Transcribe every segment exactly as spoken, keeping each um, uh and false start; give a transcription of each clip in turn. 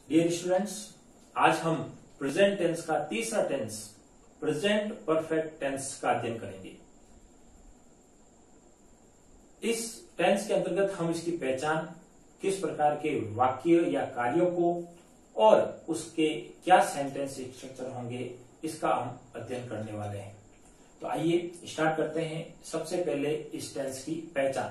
Dear students, आज हम present tense का तीसरा टेंस प्रेजेंट परफेक्ट टेंस का अध्ययन करेंगे। इस टेंस के अंतर्गत हम इसकी पहचान, किस प्रकार के वाक्य या कार्यों को और उसके क्या सेंटेंस स्ट्रक्चर होंगे, इसका हम अध्ययन करने वाले हैं। तो आइए स्टार्ट करते हैं। सबसे पहले इस टेंस की पहचान।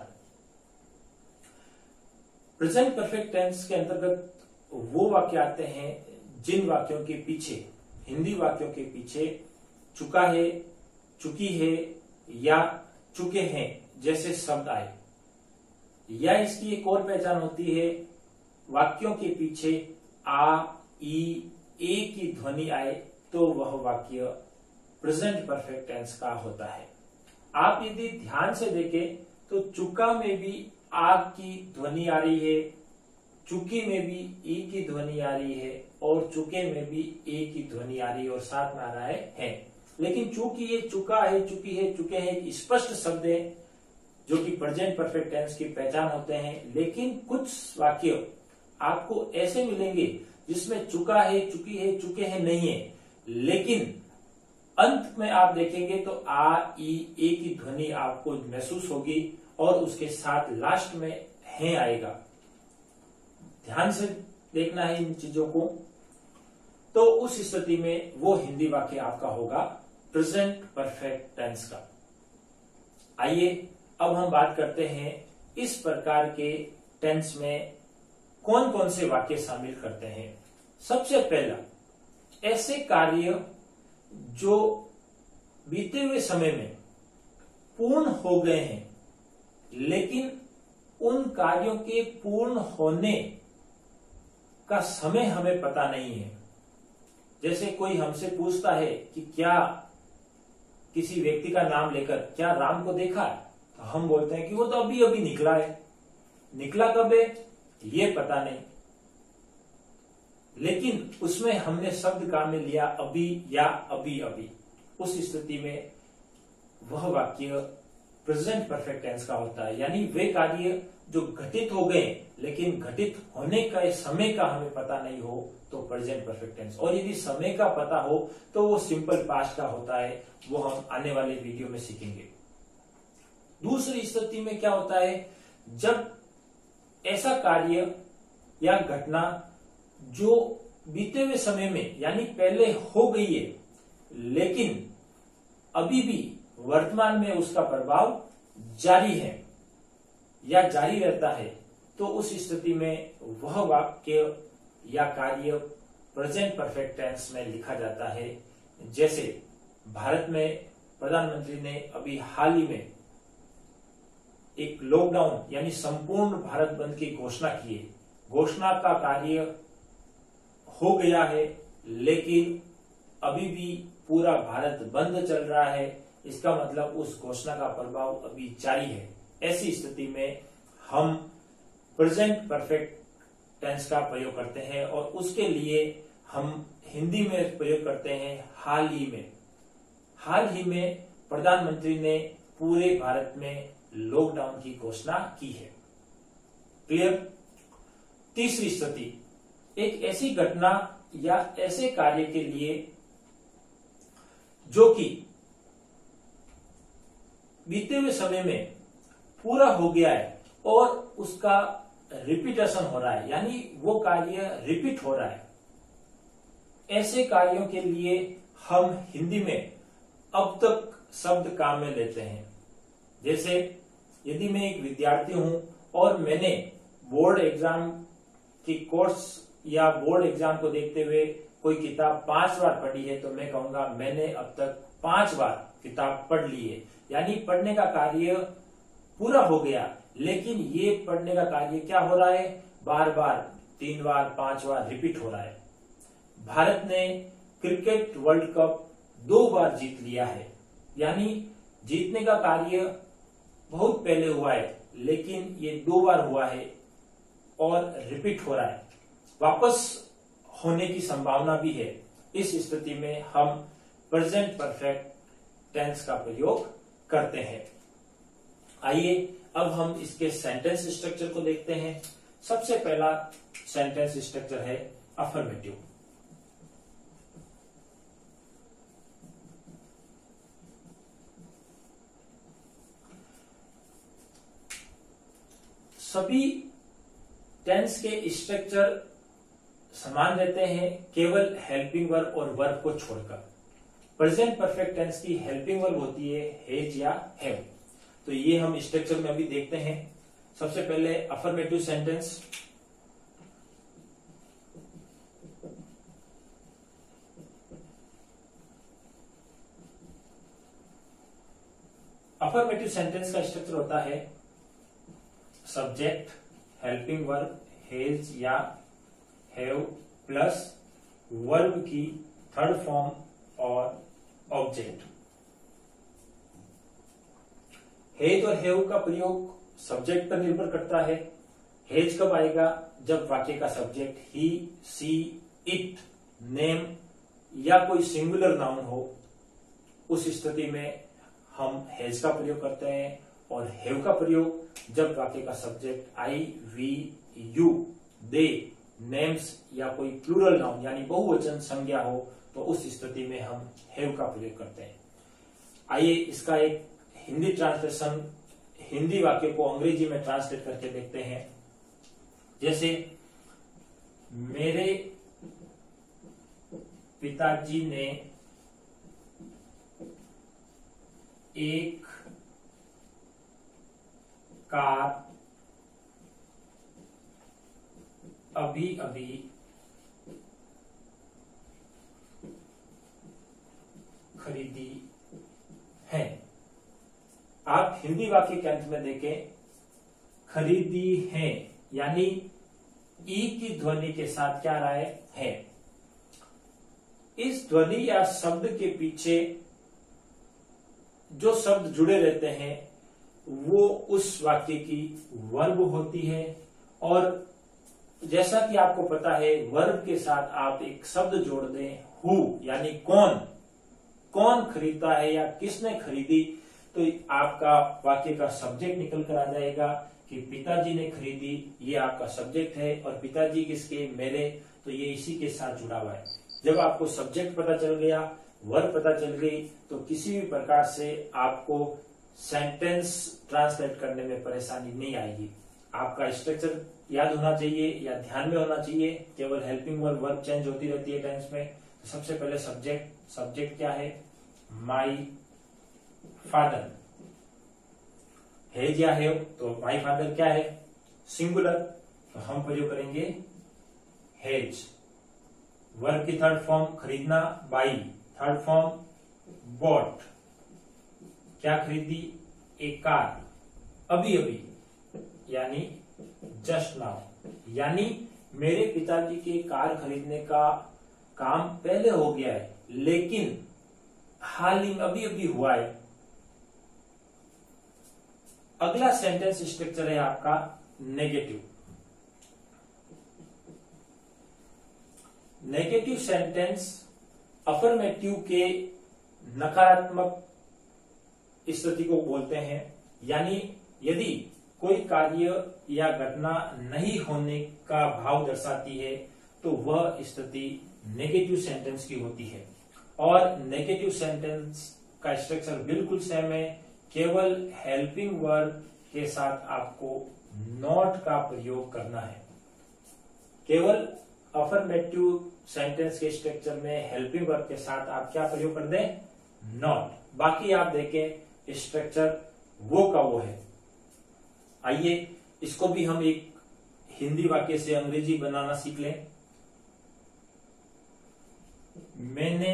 प्रेजेंट परफेक्ट टेंस के अंतर्गत वो वाक्य आते हैं जिन वाक्यों के पीछे, हिंदी वाक्यों के पीछे चुका है, चुकी है या चुके हैं जैसे शब्द आए। या इसकी एक और पहचान होती है, वाक्यों के पीछे आ, ई, ए की ध्वनि आए तो वह वाक्य प्रेजेंट परफेक्ट टेंस का होता है। आप यदि ध्यान से देखें तो चुका में भी आ की ध्वनि आ रही है, चुकी में भी ई की ध्वनि आ रही है और चुके में भी ए की ध्वनि आ रही है और साथ में आ रहा है है। लेकिन चूंकि ये चुका है, चुकी है, चुके हैं स्पष्ट शब्द है जो कि प्रेजेंट परफेक्ट टेंस की पहचान होते हैं। लेकिन कुछ वाक्य आपको ऐसे मिलेंगे जिसमें चुका है, चुकी है, चुके हैं नहीं है, लेकिन अंत में आप देखेंगे तो आ, ई, ए की ध्वनि आपको महसूस होगी और उसके साथ लास्ट में है आएगा। ध्यान से देखना है इन चीजों को। तो उस स्थिति में वो हिंदी वाक्य आपका होगा प्रेजेंट परफेक्ट टेंस का। आइए अब हम बात करते हैं इस प्रकार के टेंस में कौन कौन से वाक्य शामिल करते हैं। सबसे पहला, ऐसे कार्य जो बीते हुए समय में पूर्ण हो गए हैं लेकिन उन कार्यों के पूर्ण होने का समय हमें पता नहीं है। जैसे कोई हमसे पूछता है कि क्या किसी व्यक्ति का नाम लेकर क्या राम को देखा है, तो हम बोलते हैं कि वो तो अभी अभी निकला है। निकला कब है ये पता नहीं, लेकिन उसमें हमने शब्द काम में लिया अभी या अभी अभी। उस स्थिति में वह वाक्य प्रेजेंट परफेक्ट टेंस का होता है। यानी वे कार्य जो घटित हो गए लेकिन घटित होने का समय का हमें पता नहीं हो तो प्रेजेंट परफेक्ट टेंस। और यदि समय का पता हो तो वो सिंपल पास्ट का होता है। वो हम आने वाले वीडियो में सीखेंगे। दूसरी स्थिति में क्या होता है, जब ऐसा कार्य या घटना जो बीते हुए समय में यानी पहले हो गई है लेकिन अभी भी वर्तमान में उसका प्रभाव जारी है या जारी रहता है, तो उस स्थिति में वह वाक्य या कार्य प्रेजेंट परफेक्ट टेंस में लिखा जाता है। जैसे भारत में प्रधानमंत्री ने अभी हाल ही में एक लॉकडाउन यानी संपूर्ण भारत बंद की घोषणा की है। घोषणा का कार्य हो गया है लेकिन अभी भी पूरा भारत बंद चल रहा है। इसका मतलब उस घोषणा का प्रभाव अभी जारी है। ऐसी स्थिति में हम प्रेजेंट परफेक्ट टेंस का प्रयोग करते हैं और उसके लिए हम हिंदी में प्रयोग करते हैं हाल ही में। हाल ही में प्रधानमंत्री ने पूरे भारत में लॉकडाउन की घोषणा की है। क्लियर। तीसरी स्थिति, एक ऐसी घटना या ऐसे कार्य के लिए जो कि बीते हुए समय में पूरा हो गया है और उसका रिपीटेशन हो रहा है, यानी वो कार्य रिपीट हो रहा है। ऐसे कार्यों के लिए हम हिंदी में अब तक शब्द काम में लेते हैं। जैसे यदि मैं एक विद्यार्थी हूं और मैंने बोर्ड एग्जाम की कोर्स या बोर्ड एग्जाम को देखते हुए कोई किताब पांच बार पढ़ी है तो मैं कहूंगा मैंने अब तक पांच बार किताब पढ़ ली है। यानी पढ़ने का कार्य पूरा हो गया लेकिन ये पढ़ने का कार्य क्या हो रहा है, बार बार, तीन बार, पांच बार रिपीट हो रहा है। भारत ने क्रिकेट वर्ल्ड कप दो बार जीत लिया है। यानी जीतने का कार्य बहुत पहले हुआ है लेकिन ये दो बार हुआ है और रिपीट हो रहा है, वापस होने की संभावना भी है। इस स्थिति में हम प्रेजेंट परफेक्ट टेंस का प्रयोग करते हैं। आइए अब हम इसके सेंटेंस स्ट्रक्चर को देखते हैं। सबसे पहला सेंटेंस स्ट्रक्चर है अफर्मेटिव। सभी टेंस के स्ट्रक्चर समान रहते हैं, केवल हेल्पिंग वर्ब और वर्ब को छोड़कर। प्रेजेंट परफेक्ट टेंस की हेल्पिंग वर्ब होती है हैज या हैव। तो ये हम स्ट्रक्चर में अभी देखते हैं। सबसे पहले अफर्मेटिव सेंटेंस। अफर्मेटिव सेंटेंस का स्ट्रक्चर होता है सब्जेक्ट, हेल्पिंग वर्ब हैज या हैव प्लस वर्ब की थर्ड फॉर्म और ऑब्जेक्ट। हैज और हैव का प्रयोग सब्जेक्ट पर निर्भर करता है। हैज कब आएगा? जब वाक्य का subject he, she, it, name या कोई सिंगुलर नाउन हो, उस स्थिति में हम हैज का प्रयोग करते हैं। और हैव का प्रयोग जब वाक्य का subject I, we, you, they, names या कोई प्लूरल नाउन यानी बहुवचन संज्ञा हो, तो उस स्थिति में हम हैव का प्रयोग करते हैं। आइए इसका एक हिंदी ट्रांसलेशन, हिंदी वाक्य को अंग्रेजी में ट्रांसलेट करके देखते हैं। जैसे मेरे पिताजी ने एक कार अभी अभी खरीदी है। आप हिंदी वाक्य के अंत में देखें, खरीदी है यानी ई की ध्वनि के साथ क्या रहा है? है। इस ध्वनि या शब्द के पीछे जो शब्द जुड़े रहते हैं वो उस वाक्य की वर्ब होती है। और जैसा कि आपको पता है, वर्ब के साथ आप एक शब्द जोड़ दें, हु यानी कौन, कौन खरीदता है या किसने खरीदी, तो आपका वाक्य का सब्जेक्ट निकल कर आ जाएगा कि पिताजी ने खरीदी, ये आपका सब्जेक्ट है। और पिताजी किसके? मेरे, तो ये इसी के साथ जुड़ा हुआ है। जब आपको सब्जेक्ट पता चल गया, वर्ब पता चल गई, तो किसी भी प्रकार से आपको सेंटेंस ट्रांसलेट करने में परेशानी नहीं आएगी। आपका स्ट्रक्चर याद होना चाहिए या ध्यान में होना चाहिए। केवल हेल्पिंग वर्ब, वर्ब चेंज होती रहती है टेंस में। तो सबसे पहले सब्जेक्ट, सब्जेक्ट क्या है? My father. हैज या हैव, तो माई फादर क्या है? सिंगुलर, तो हम प्रयोग करेंगे हैज। वर्ब की थर्ड फॉर्म खरीदना, बाई। थर्ड फॉर्म बॉट, क्या खरीदी? एक कार, अभी अभी यानी जस्ट नाउ। यानी मेरे पिताजी के कार खरीदने का काम पहले हो गया है, लेकिन हाल ही अभी अभी हुआ है। अगला सेंटेंस स्ट्रक्चर है आपका नेगेटिव। नेगेटिव सेंटेंस अफर्मेटिव के नकारात्मक स्थिति को बोलते हैं। यानी यदि कोई कार्य या घटना नहीं होने का भाव दर्शाती है तो वह स्थिति नेगेटिव सेंटेंस की होती है। और नेगेटिव सेंटेंस का स्ट्रक्चर बिल्कुल सेम है, केवल हेल्पिंग वर्ब के साथ आपको नॉट का प्रयोग करना है। केवल अफर्मेटिव सेंटेंस के स्ट्रक्चर में हेल्पिंग वर्ब के साथ आप क्या प्रयोग कर दें? नॉट। बाकी आप देखें स्ट्रक्चर वो का वो है। आइए इसको भी हम एक हिंदी वाक्य से अंग्रेजी बनाना सीख लें। मैंने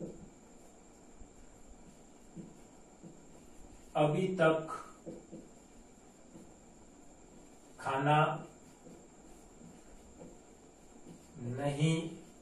अभी तक खाना नहीं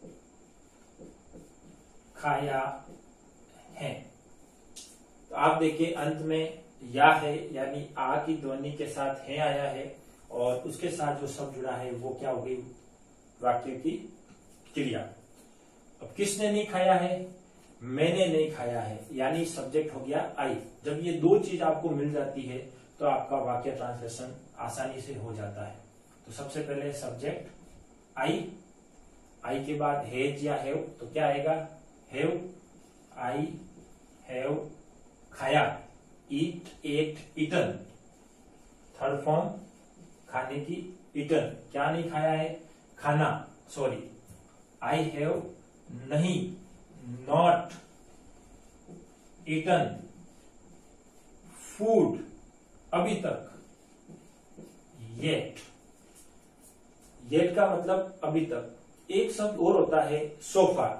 खाया है। तो आप देखिए अंत में या है यानी आ की ध्वनि के साथ है आया है, और उसके साथ जो शब्द जुड़ा है वो क्या हो गई? वाक्य की क्रिया। अब किसने नहीं खाया है? मैंने नहीं खाया है, यानी सब्जेक्ट हो गया आई। जब ये दो चीज आपको मिल जाती है तो आपका वाक्य ट्रांसलेशन आसानी से हो जाता है। तो सबसे पहले सब्जेक्ट आई, आई के बाद हैज या हैव, तो क्या आएगा? हैव, आई हैव खाया, eat, ate, eaten. Third form खाने की, ईटन, क्या नहीं खाया है? खाना, सॉरी। आई हैव नहीं, नॉट ईटन फूड, अभी तक। येट, येट का मतलब अभी तक। एक शब्द और होता है सो फार।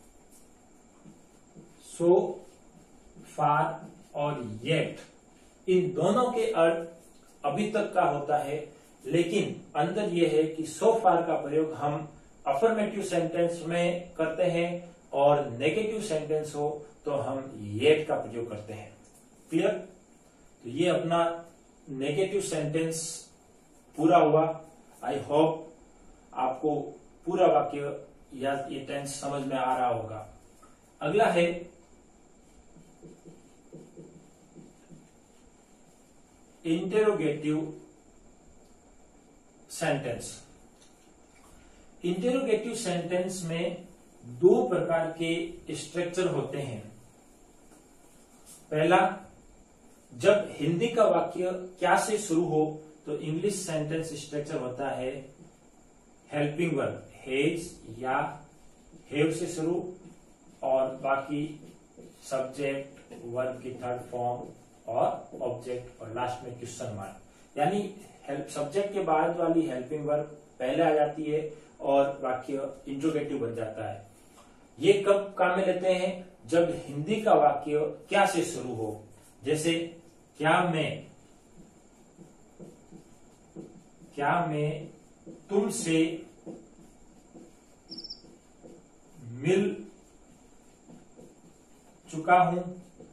सो फार और येट, इन दोनों के अर्थ अभी तक का होता है, लेकिन अंदर यह है कि सो फार का प्रयोग हम अफर्मेटिव सेंटेंस में करते हैं और नेगेटिव सेंटेंस हो तो हम येट का प्रयोग करते हैं। क्लियर? तो ये अपना नेगेटिव सेंटेंस पूरा हुआ। आई होप आपको पूरा वाक्य या ये टेंस समझ में आ रहा होगा। अगला है इंटेरोगेटिव सेंटेंस। इंटेरोगेटिव सेंटेंस में दो प्रकार के स्ट्रक्चर होते हैं। पहला, जब हिंदी का वाक्य क्या से शुरू हो तो इंग्लिश सेंटेंस स्ट्रक्चर होता है हेल्पिंग वर्ब, हैज या हैव से शुरू, और बाकी सब्जेक्ट, वर्ब की थर्ड फॉर्म और ऑब्जेक्ट, और लास्ट में क्वेश्चन मार्क। यानी हेल्प सब्जेक्ट के बाद वाली हेल्पिंग वर्ब पहले आ जाती है और वाक्य इंट्रोगेटिव बन जाता है। ये कब काम में लेते हैं? जब हिंदी का वाक्य क्या से शुरू हो। जैसे क्या मैं क्या मैं तुमसे मिल चुका हूं।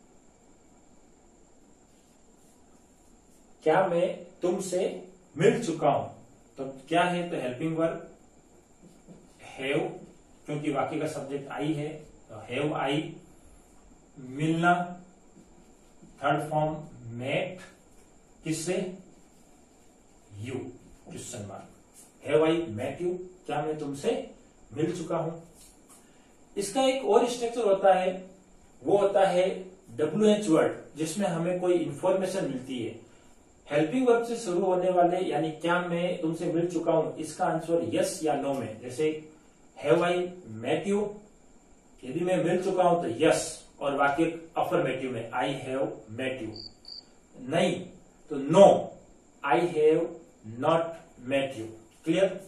क्या मैं तुमसे मिल चुका हूं, तो क्या है? तो हेल्पिंग वर्ब हैव, क्योंकि वाक्य का सब्जेक्ट आई है तो हैव आई। मिलना, थर्ड फॉर्म मेट, किससे? You, question mark. Have I met you, क्या मैं तुमसे मिल चुका हूं। इसका एक और स्ट्रक्चर होता है, वो होता है डब्ल्यू एच वर्ड, जिसमें हमें कोई इंफॉर्मेशन मिलती है। हेल्पिंग वर्ब से शुरू होने वाले, यानी क्या मैं तुमसे मिल चुका हूं, इसका आंसर यस या नो में। जैसे हैव आई मेट यू, यदि मैं मिल चुका हूं तो यस, और वाक्य अफर्मेटिव में आई हैव मेट यू। नहीं तो no, I have not met you. Clear?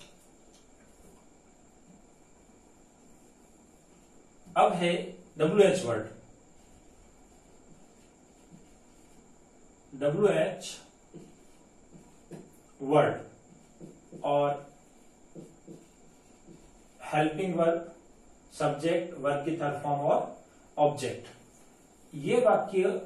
अब है W H word. W H word और हेल्पिंग वर्ब, सब्जेक्ट, वर्ब की थर्ड फॉर्म और ऑब्जेक्ट। ये वाक्य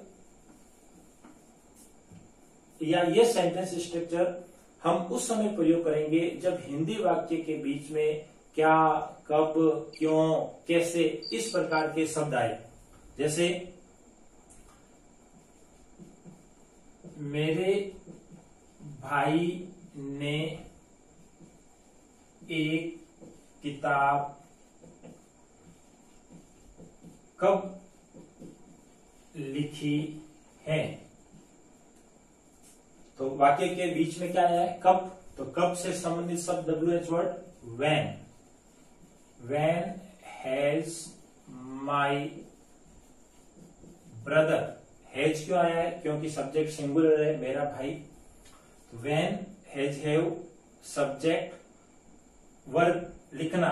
या ये सेंटेंस स्ट्रक्चर हम उस समय प्रयोग करेंगे जब हिंदी वाक्य के बीच में क्या, कब, क्यों, कैसे, इस प्रकार के शब्द आए। जैसे मेरे भाई ने एक किताब कब लिखी है। तो वाक्य के बीच में क्या है? कब। तो कब से संबंधित शब्द W H word when. When has my brother. Has क्यों आया है? क्योंकि सब्जेक्ट सिंगुलर है, मेरा भाई। When has have, subject, verb लिखना,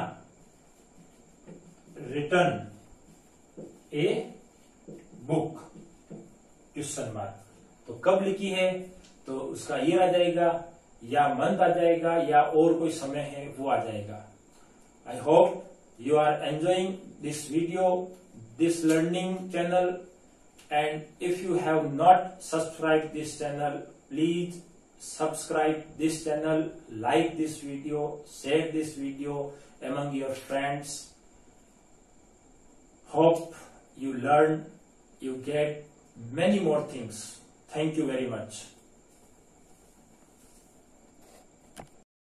return a book, question mark. तो कब लिखी है तो उसका ईयर आ जाएगा, या मंथ आ जाएगा, या और कोई समय है वो आ जाएगा। I hope you are enjoying this video, this learning channel, and if you have not subscribed this channel, please subscribe this channel, like this video, share this video among your friends. Hope you learn, you get many more things. Thank you very much.